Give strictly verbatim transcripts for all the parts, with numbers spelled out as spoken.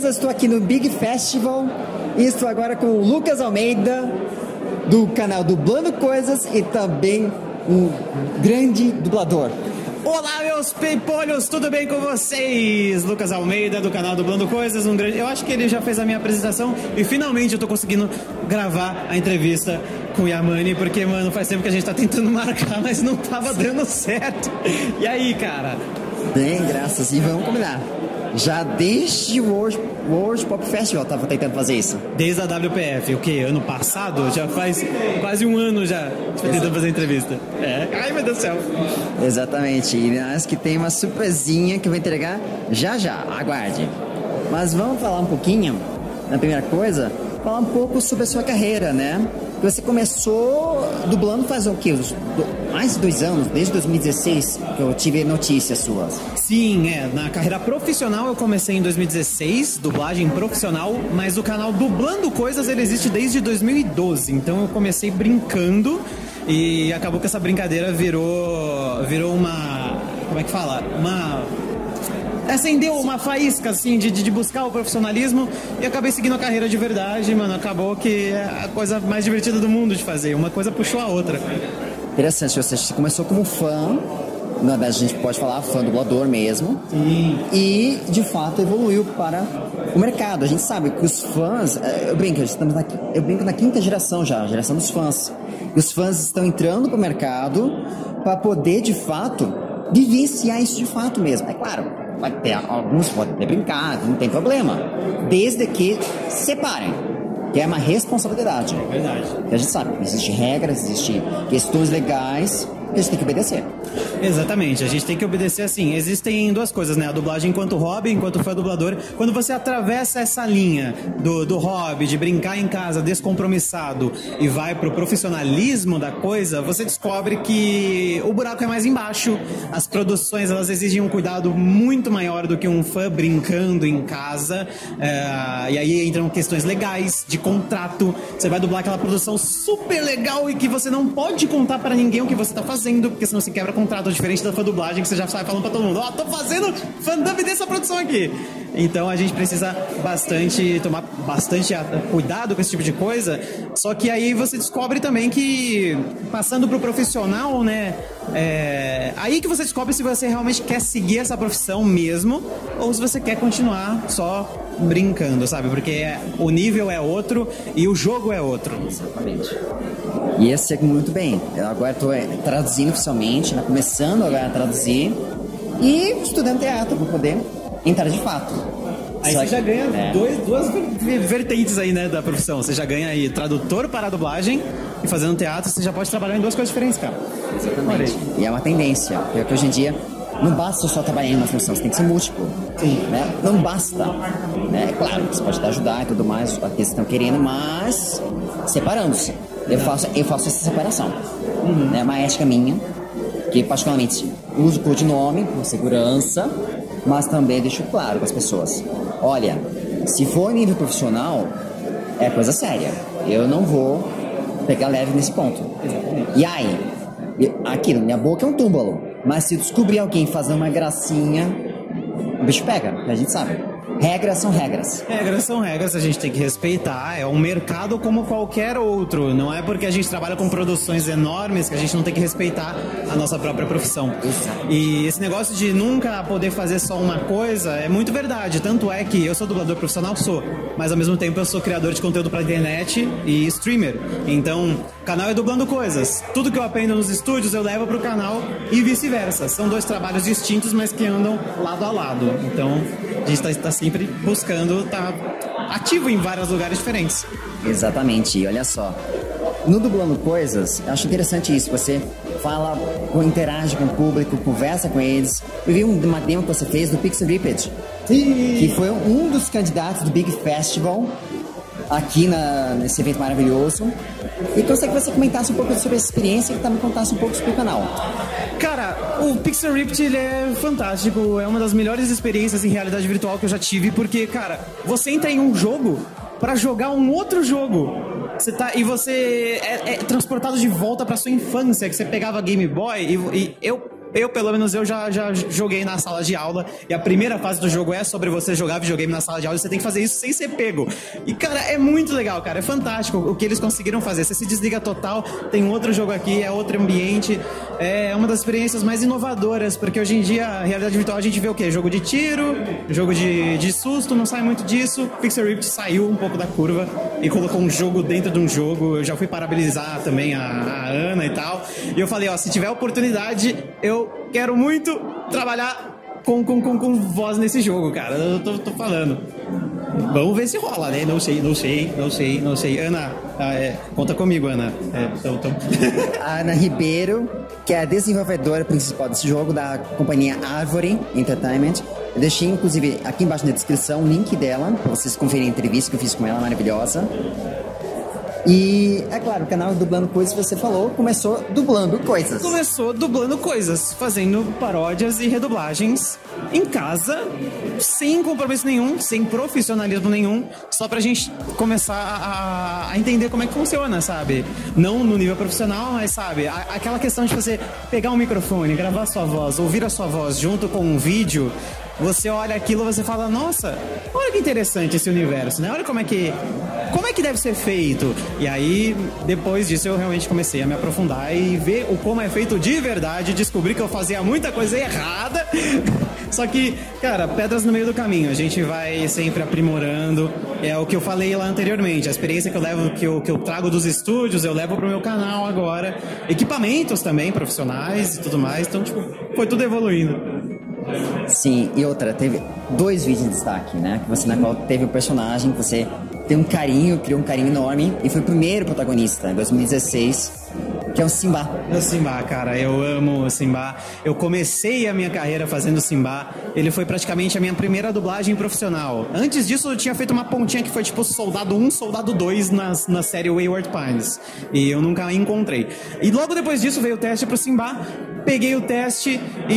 eu estou aqui no Big Festival e estou agora com o Lucas Almeida, do canal Dublando Coisas e também um grande dublador. Olá, meus peipolhos, tudo bem com vocês? Lucas Almeida, do canal Dublando Coisas, um grande... Eu acho que ele já fez a minha apresentação e finalmente eu tô conseguindo gravar a entrevista com o Yamane, porque, mano, faz tempo que a gente tá tentando marcar, mas não tava dando certo. E aí, cara? Bem, graças, e vamos combinar. Já desde o World, World Pop Festival tava tentando fazer isso. Desde a W P F, o que? Ano passado? Já faz quase um ano já tentando fazer entrevista. É. Ai, meu Deus do céu. Exatamente. E acho que tem uma surpresinha que eu vou entregar já já. Aguarde. Mas vamos falar um pouquinho, na primeira coisa, falar um pouco sobre a sua carreira, né? Você começou dublando faz o quê? Mais de dois anos, desde dois mil e dezesseis, que eu tive notícias suas. Sim, é. Na carreira profissional eu comecei em dois mil e dezesseis, dublagem profissional, mas o canal Dublando Coisas ele existe desde dois mil e doze. Então eu comecei brincando e acabou que essa brincadeira virou, virou uma... Como é que fala? Uma... acendeu uma faísca, assim, de, de buscar o profissionalismo e acabei seguindo a carreira de verdade, mano. Acabou que é a coisa mais divertida do mundo de fazer. Uma coisa puxou a outra. Interessante, você começou como fã, na verdade a gente pode falar fã dublador mesmo. Sim. E, de fato, evoluiu para o mercado. A gente sabe que os fãs... Eu brinco, estamos na, eu brinco na quinta geração já, a geração dos fãs. E os fãs estão entrando para o mercado para poder, de fato, vivenciar isso de fato mesmo. É claro, vai ter, alguns podem ter brincado, não tem problema. Desde que separem, que é uma responsabilidade. É verdade. E a gente sabe, existem regras, existem questões legais que a gente tem que obedecer. Exatamente, a gente tem que obedecer assim. Existem duas coisas, né? A dublagem enquanto hobby, enquanto fã dublador. Quando você atravessa essa linha do, do hobby, de brincar em casa descompromissado e vai pro profissionalismo da coisa, você descobre que o buraco é mais embaixo. As produções, elas exigem um cuidado muito maior do que um fã brincando em casa. É, e aí entram questões legais, de contrato. Você vai dublar aquela produção super legal e que você não pode contar pra ninguém o que você tá fazendo, porque senão você quebra contrato, diferente da fã dublagem que você já sai falando pra todo mundo, ó, oh, tô fazendo fandub dessa produção aqui. Então a gente precisa bastante tomar bastante cuidado com esse tipo de coisa. Só que aí você descobre também que passando pro profissional, né, é aí que você descobre se você realmente quer seguir essa profissão mesmo ou se você quer continuar só brincando, sabe? Porque o nível é outro e o jogo é outro. Exatamente. E esse é muito bem. Eu agora estou traduzindo oficialmente, né? Começando agora a traduzir e estudando teatro para poder entrar de fato. Aí Só você que, já ganha é. dois, duas vertentes aí, né, da profissão. Você já ganha aí tradutor para a dublagem e fazendo teatro, você já pode trabalhar em duas coisas diferentes, cara. Exatamente. E é uma tendência, porque hoje em dia não basta só trabalhar em uma função, você tem que ser múltiplo. Sim. Né? Não basta. Né? Claro, você pode ajudar e tudo mais, aqueles que estão querendo, mas separando-se. Eu faço, eu faço essa separação. Uhum. É uma ética minha, que particularmente uso o codinome, com segurança, mas também deixo claro para as pessoas. Olha, se for nível profissional, é coisa séria. Eu não vou pegar leve nesse ponto. E aí, aqui na minha boca é um túmulo, mas se descobrir alguém fazendo uma gracinha, o bicho pega, que a gente sabe. Regras são regras. Regras são regras, a gente tem que respeitar. É um mercado como qualquer outro. Não é porque a gente trabalha com produções enormes que a gente não tem que respeitar a nossa própria profissão. Exato. E esse negócio de nunca poder fazer só uma coisa é muito verdade. Tanto é que eu sou dublador profissional, sou. Mas ao mesmo tempo eu sou criador de conteúdo pra internet e streamer. Então, o canal é Dublando Coisas. Tudo que eu aprendo nos estúdios eu levo pro canal e vice-versa. São dois trabalhos distintos, mas que andam lado a lado. Então, a gente tá, tá sempre buscando estar tá ativo em vários lugares diferentes. Exatamente, e olha só, no Dublando Coisas, eu acho interessante isso, você fala, interage com o público, conversa com eles. Eu vi uma demo que você fez do Pixel Ripped, que foi um dos candidatos do Big Festival aqui na, nesse evento maravilhoso. E gostaria que você comentasse um pouco sobre essa experiência e também contasse um pouco sobre o canal. Cara, o Pixel Ripped, ele é fantástico, é uma das melhores experiências em realidade virtual que eu já tive, porque, cara, você entra em um jogo pra jogar um outro jogo. Você tá, e você é, é transportado de volta pra sua infância, que você pegava Game Boy, e, e eu eu, pelo menos, eu já, já joguei na sala de aula, e a primeira fase do jogo é sobre você jogar videogame na sala de aula, e você tem que fazer isso sem ser pego. E, cara, é muito legal, cara, é fantástico o que eles conseguiram fazer. Você se desliga total, tem outro jogo aqui, é outro ambiente, é uma das experiências mais inovadoras, porque hoje em dia, a realidade virtual, a gente vê o quê? Jogo de tiro, jogo de, de susto, não sai muito disso. Pixel Rift saiu um pouco da curva e colocou um jogo dentro de um jogo. Eu já fui parabenizar também a, a Ana e tal, e eu falei, ó, se tiver oportunidade, eu quero muito trabalhar com, com, com, com voz nesse jogo, cara. Eu tô, tô falando. Vamos ver se rola, né? Não sei, não sei, não sei, não sei. Ana, ah, é, conta comigo, Ana. É, tô, tô... Ana Ribeiro, que é a desenvolvedora principal desse jogo, da companhia Árvore Entertainment. Eu deixei, inclusive, aqui embaixo na descrição o link dela, pra vocês conferirem a entrevista que eu fiz com ela, maravilhosa. E, é claro, o canal Dublando Coisas, você falou, começou dublando coisas. Começou dublando coisas, fazendo paródias e redublagens em casa, sem compromisso nenhum, sem profissionalismo nenhum, só pra gente começar a, a entender como é que funciona, sabe? Não no nível profissional, mas, sabe, a, aquela questão de você pegar um microfone, gravar sua voz, ouvir a sua voz junto com um vídeo. Você olha aquilo, você fala, nossa, olha que interessante esse universo, né? Olha como é que, como é que deve ser feito. E aí, depois disso, eu realmente comecei a me aprofundar e ver o como é feito de verdade. Descobri que eu fazia muita coisa errada. Só que, cara, pedras no meio do caminho. A gente vai sempre aprimorando. É o que eu falei lá anteriormente. A experiência que eu levo, que eu, que eu trago dos estúdios, eu levo pro meu canal agora. Equipamentos também, profissionais e tudo mais. Então, tipo, foi tudo evoluindo. Sim, e outra, teve dois vídeos de destaque, né? Que você, na qual teve o personagem que você tem um carinho, criou um carinho enorme, e foi o primeiro protagonista, em dois mil e dezesseis, que é o Simba. O Simba, cara, eu amo o Simba. Eu comecei a minha carreira fazendo Simba. Ele foi praticamente a minha primeira dublagem profissional. Antes disso, eu tinha feito uma pontinha que foi tipo Soldado um, Soldado dois na, na série Wayward Pines. E eu nunca encontrei. E logo depois disso veio o teste pro Simba. Peguei o teste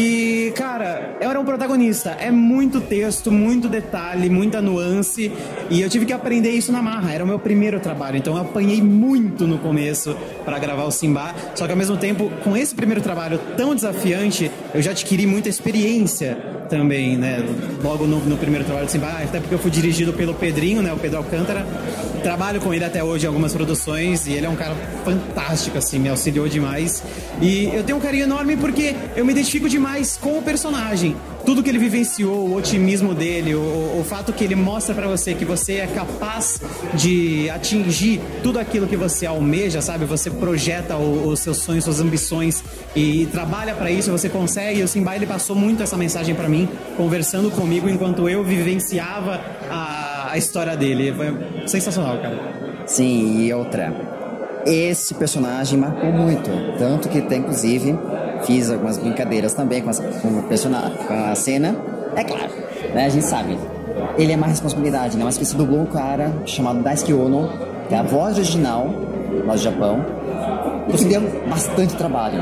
e, cara, eu era um protagonista. É muito texto, muito detalhe, muita nuance. E eu tive que aprender isso na marra. Era o meu primeiro trabalho. Então eu apanhei muito no começo pra gravar o Simba. Só que ao mesmo tempo, com esse primeiro trabalho tão desafiante, eu já adquiri muita experiência também, né? Logo no, no primeiro trabalho do Simba, até porque eu fui dirigido pelo Pedrinho, né? O Pedro Alcântara. Trabalho com ele até hoje em algumas produções e ele é um cara fantástico, assim, me auxiliou demais. E eu tenho um carinho enorme porque eu me identifico demais com o personagem. Tudo que ele vivenciou, o otimismo dele, o, o fato que ele mostra pra você que você é capaz de atingir tudo aquilo que você almeja, sabe? Você projeta o, os seus sonhos, suas ambições e, e trabalha pra isso, você consegue. E o Simba, ele passou muito essa mensagem pra mim, conversando comigo enquanto eu vivenciava a, a história dele. Foi sensacional, cara. Sim, e outra, esse personagem marcou muito, tanto que até, inclusive, fiz algumas brincadeiras também com, as, com, o personagem, com a cena. É claro, né, a gente sabe, ele é uma responsabilidade, né? Mas que se dublou um cara chamado Daisuke Ono, que é a voz original lá do Japão, e que deu bastante trabalho.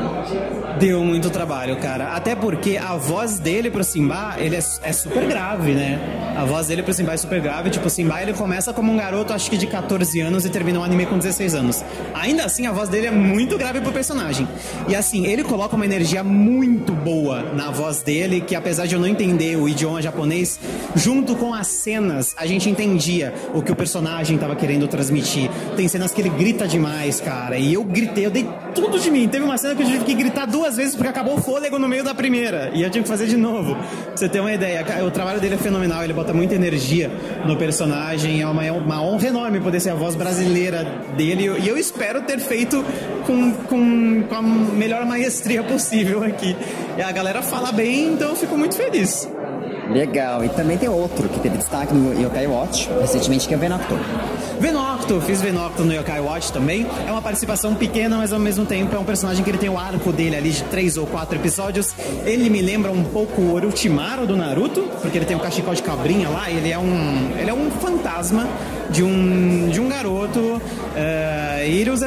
Deu muito trabalho, cara. Até porque a voz dele pro Simba, ele é, é super grave, né? A voz dele pro Simba é super grave. Tipo, o Simba, ele começa como um garoto, acho que de catorze anos, e termina o anime com dezesseis anos. Ainda assim, a voz dele é muito grave pro personagem. E assim, ele coloca uma energia muito boa na voz dele, que apesar de eu não entender o idioma japonês, junto com as cenas, a gente entendia o que o personagem tava querendo transmitir. Tem cenas que ele grita demais, cara. E eu gritei, eu dei tudo de mim. Teve uma cena que eu tive que gritar duas vezes porque acabou o fôlego no meio da primeira e eu tive que fazer de novo. Pra você ter uma ideia, o trabalho dele é fenomenal, ele bota muita energia no personagem, é uma, é uma honra enorme poder ser a voz brasileira dele e eu espero ter feito com, com, com a melhor maestria possível aqui. E a galera fala bem, então eu fico muito feliz. Legal, e também tem outro que teve destaque no Yokai Watch recentemente, que é o Venocto. Venocto, fiz Venocto no Yokai Watch também. É uma participação pequena, mas ao mesmo tempo é um personagem que ele tem o arco dele ali de três ou quatro episódios. Ele me lembra um pouco o Orochimaru do Naruto, porque ele tem um cachecol de cabrinha lá, ele é um, ele é um fantasma de um, de um garoto. Uh, ele usa,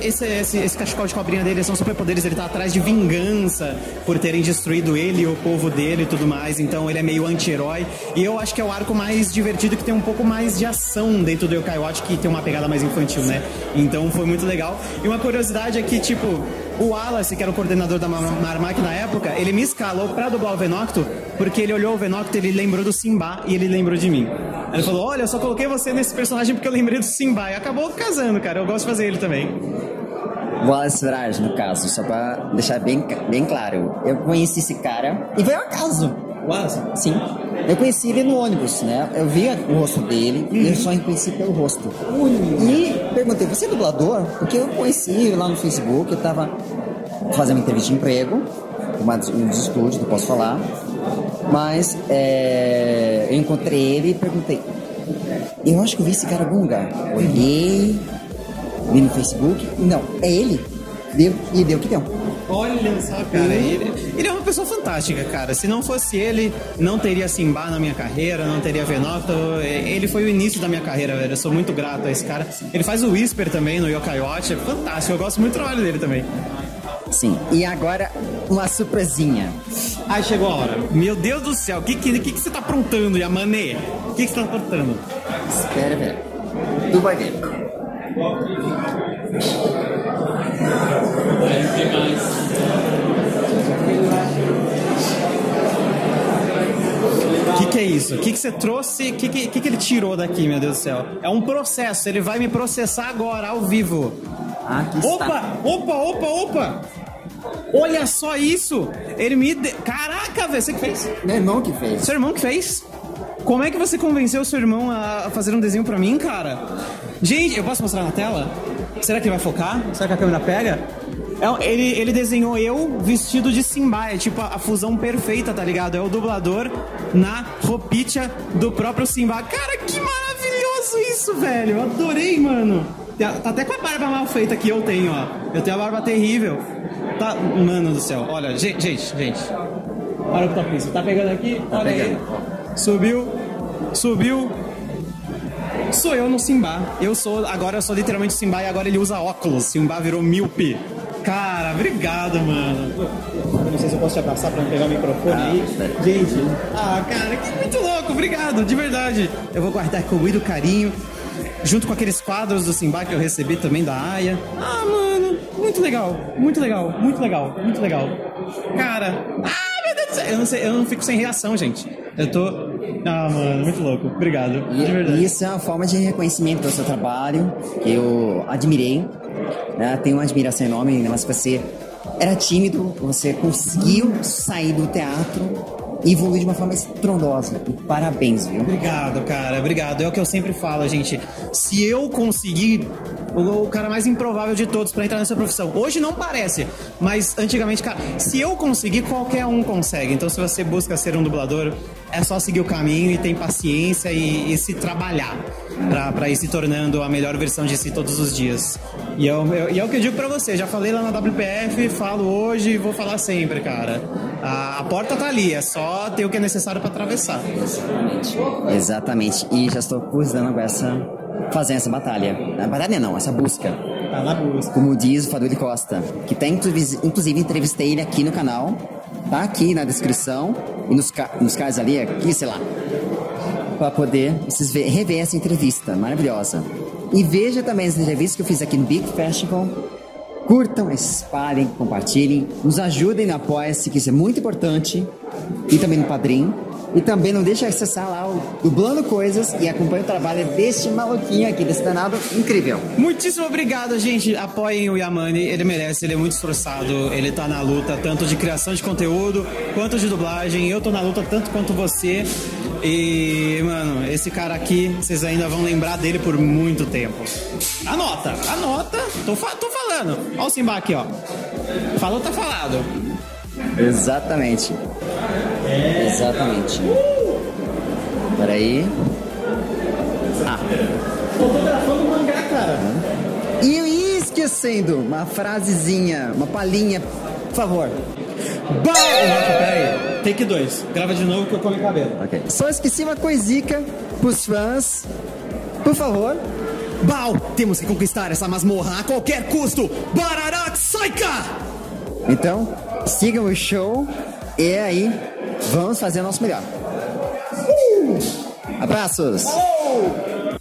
esse, esse, esse cachecol de cobrinha dele são superpoderes, ele tá atrás de vingança por terem destruído ele e o povo dele e tudo mais, então ele é meio anti-herói. E eu acho que é o arco mais divertido, que tem um pouco mais de ação dentro do Yokai Watch, que tem uma pegada mais infantil, né? Então foi muito legal. E uma curiosidade é que, tipo, o Wallace, que era o coordenador da Marmac na época, ele me escalou pra dublar o Venocto, porque ele olhou o Venocto, ele lembrou do Simba e ele lembrou de mim. Ele falou, olha, eu só coloquei você nesse personagem porque eu lembrei do Simba. E acabou casando, cara. Eu gosto de fazer ele também. Wallace Raj, no caso, só pra deixar bem, bem claro. Eu conheci esse cara e foi um acaso. Wallace? Sim. Eu conheci ele no ônibus, né? Eu vi o rosto dele e eu só reconheci pelo rosto. E perguntei, você é dublador? Porque eu conheci lá no Facebook, eu tava fazendo uma entrevista de emprego, uma um dos estúdios, não posso falar. Mas é, eu encontrei ele e perguntei, eu acho que eu vi esse cara em algum lugar. Olhei, vi no Facebook, não, é ele. Deu, e deu o que deu. Olha só, cara, ele, ele é uma pessoa fantástica, cara. Se não fosse ele, não teria Simba na minha carreira, não teria Venocto. Ele foi o início da minha carreira, velho. Eu sou muito grato a esse cara. Ele faz o Whisper também no Yokai Watch, é fantástico. Eu gosto muito do trabalho dele também. Sim, e agora uma surpresinha. Ai, chegou a hora. Meu Deus do céu, o que, que, que, que você tá aprontando, Yamane? O que, que você tá aprontando? Espera, velho. Tu vai ver. O que, que é isso? O que, que você trouxe? O que, que, que, que ele tirou daqui, meu Deus do céu? É um processo, ele vai me processar agora, ao vivo. Aqui opa, está. opa, opa, opa! Olha só isso! Ele me... De... Caraca, velho, você que fez? Meu irmão que fez. Seu irmão que fez? Como é que você convenceu o seu irmão a fazer um desenho pra mim, cara? Gente, eu posso mostrar na tela? Será que ele vai focar? Será que a câmera pega? É, ele, ele desenhou eu vestido de Simba. É tipo a, a fusão perfeita, tá ligado? É o dublador na roupinha do próprio Simba. Cara, que maravilhoso isso, velho! Eu adorei, mano! Tá até com a barba mal feita que eu tenho, ó. Eu tenho a barba terrível. Tá, mano do céu. Olha, gente, gente, gente. Olha o que tá pensando. Tá pegando aqui? Tá Olha pegando. aí. Subiu. Subiu. Sou eu no Simba. Eu sou, agora eu sou literalmente Simba e agora ele usa óculos. Simba virou míope. Cara, obrigado, mano. Eu não sei se eu posso te abraçar pra não pegar o microfone Ah, aí. é. Gente, ah, cara, que muito louco. Obrigado, de verdade. Eu vou guardar com muito carinho. Junto com aqueles quadros do Simba que eu recebi também da Aya. Ah, mano, muito legal, muito legal, muito legal, muito legal. Cara, ah, meu Deus do céu. Eu não, sei, eu não fico sem reação, gente. Eu tô... Ah, mano, muito louco. Obrigado, E, de verdade. e isso é uma forma de reconhecimento do seu trabalho, que eu admirei, né? Tenho uma admiração enorme, mas você era tímido, você conseguiu sair do teatro e evoluir de uma forma estrondosa. E parabéns, viu? Obrigado, cara, obrigado. É o que eu sempre falo, gente. Se eu conseguir, o, o cara mais improvável de todos pra entrar nessa profissão. Hoje não parece, mas antigamente, cara, se eu conseguir, qualquer um consegue. Então, se você busca ser um dublador, é só seguir o caminho e ter paciência e, e se trabalhar pra, pra ir se tornando a melhor versão de si todos os dias. E, eu, eu, e é o que eu digo pra você. Já falei lá na W P F, falo hoje e vou falar sempre, cara. A, a porta tá ali, é só ter o que é necessário pra atravessar. Exatamente. Exatamente. E já estou cruzando com essa... fazendo essa batalha. A batalha não, essa busca. Tá na busca. Como diz o Faduli Costa, que tem, inclusive, entrevistei ele aqui no canal. Tá aqui na descrição. E nos, ca nos cards ali, aqui, sei lá. Pra poder vocês ver, rever essa entrevista maravilhosa. E veja também as entrevistas que eu fiz aqui no Big Festival. Curtam, espalhem, compartilhem. Nos ajudem no Apoia-se, que isso é muito importante. E também no Padrim. E também não deixe de acessar lá o Dublando Coisas e acompanhe o trabalho deste maluquinho aqui, desse danado incrível. Muitíssimo obrigado, gente. Apoiem o Yamane, ele merece, ele é muito esforçado, ele tá na luta tanto de criação de conteúdo quanto de dublagem. Eu tô na luta tanto quanto você. E, mano, esse cara aqui, vocês ainda vão lembrar dele por muito tempo. Anota, anota. Tô, fa tô falando. Ó o Simba aqui, ó. Falou, tá falado. Exatamente. É. Exatamente. Peraí. Ah. Fotografando o mangá, cara. E eu ia esquecendo uma frasezinha, uma palhinha, por favor. Bom! Peraí, take dois. Grava de novo que eu comi cabelo. Ok. Só esqueci uma coisica pros fãs. Por favor, Baal, temos que conquistar essa masmorra a qualquer custo. Bararak Saika! Então, sigam o show e aí vamos fazer o nosso melhor. Uh! Abraços! Oh!